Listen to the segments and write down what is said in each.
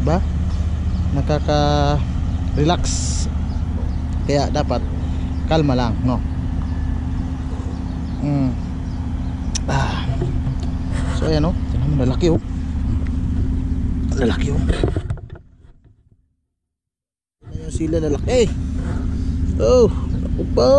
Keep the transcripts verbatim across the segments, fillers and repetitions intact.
ba? Nakaka-relax. Kaya dapat kalma lang, no? Mm. Ah. So ayan, oh. Tingnan mo, lalaki, oh. Lalaki, oh. Tingnan yung sila, lalaki. Oh, naku po.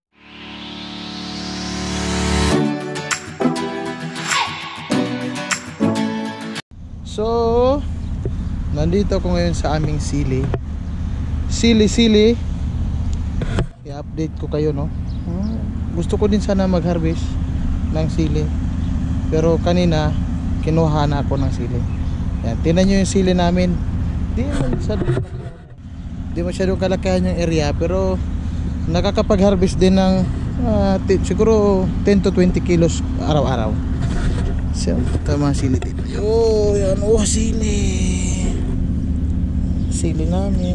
So, nandito ako ngayon sa aming sili. Sili-sili. I-update ko kayo, no? Hmm, gusto ko din sana mag-harvest ng sili. Pero kanina, kinuha na ako ng sili. Yan, tingnan nyo yung sili namin. Di masyadong Di masyadong kalakihan yung area. Pero nakakapag-harvest din ng uh, siguro ten to twenty kilos araw-araw. So, ito mga sili dito. Oh, yan. Oh, sili. Sili namin.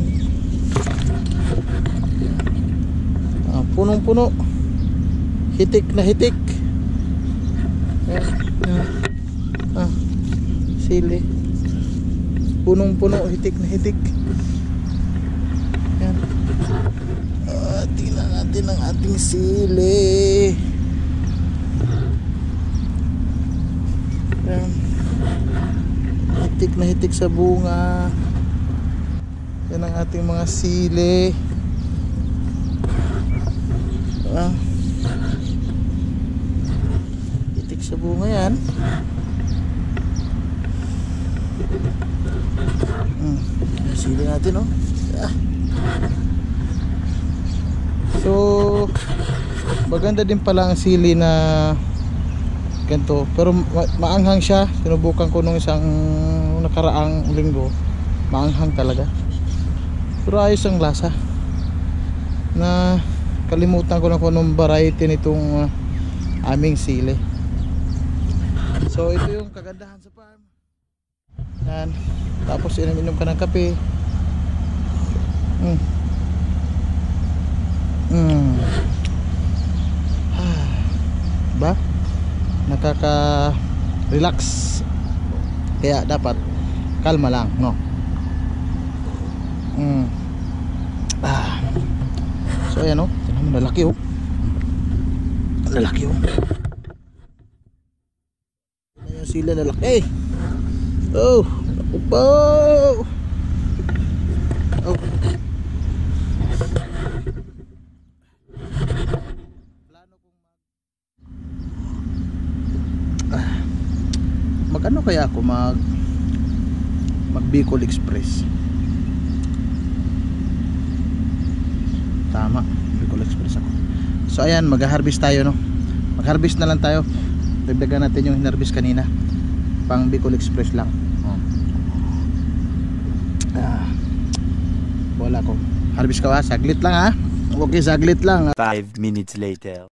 Ah, punong-puno. Hitik na hitik. Yan. Ah, sili. Punong-puno, hitik na hitik. Yan. Ah, tingnan natin ang ating sili. Yan. Hitik na hitik sa bunga. Yan ang ating mga sili. Ah. Hitik sa bunga yan. Hmm. Sili natin, oh. Ah. So maganda din pala ang sili na ganito, pero ma maanghang siya. Sinubukan ko nung isang nakaraang linggo, maanghang talaga, pero ayos ang lasa. Na kalimutan ko na kung anong variety nitong uh, aming sili. So ito yung kagandahan sa farm. Yan. Tapos inom-inom ka ng kape. Mm. Mm. Ah. Ba? Nakaka-relax. Kaya dapat kalma lang, no? Mm. Ah. So ayan, oh. Tingnan mo, lalaki, oh. Lalaki, oh. Tingnan yung sila, lalaki. Oh, naku po. Oh. Mag-ano kaya ako mag mag Bicol Express. Tama, Bicol Express ako. So ayan, mag-harvest tayo, no? Mag-harvest na lang tayo. Dagdagan natin yung hinarvest kanina. Pang Bicol Express lang. Oh. Ah. Wala ko. Harvest ka ba? Saglit lang, ha? Okay, saglit lang. Five minutes later.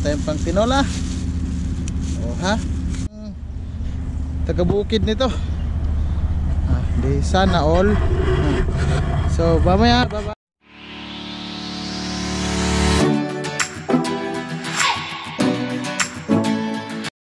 tayong pang tinola. Oh, ha? Hmm. Taga-bukid nito. Ah, di sana all. Hmm. So, mamaya, bye-bye.